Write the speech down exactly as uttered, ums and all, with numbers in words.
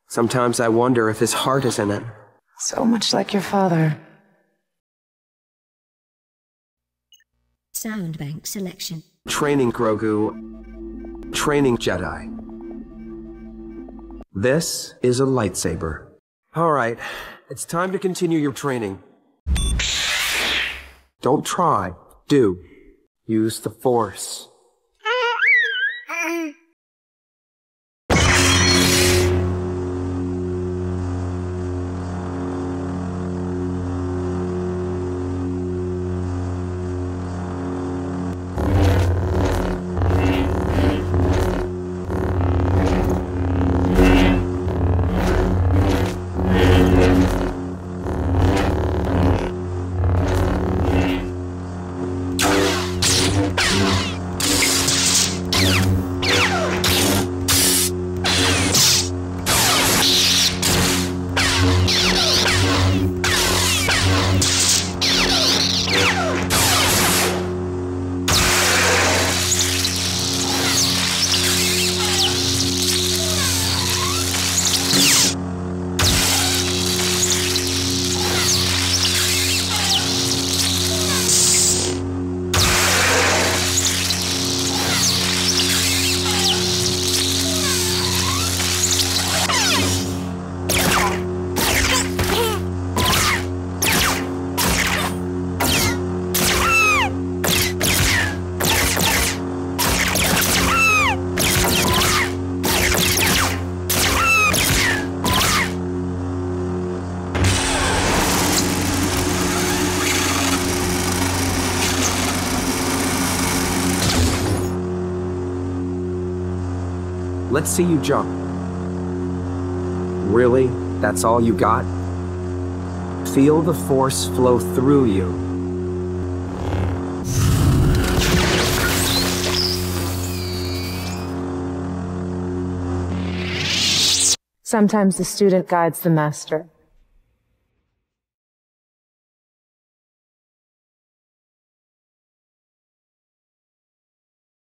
Sometimes I wonder if his heart is in it. So much like your father. Sound bank selection. Training Grogu. Training Jedi. This is a lightsaber. Alright, it's time to continue your training. Don't try, do. Use the Force. Let's see you jump. Really? That's all you got? Feel the Force flow through you. Sometimes the student guides the master.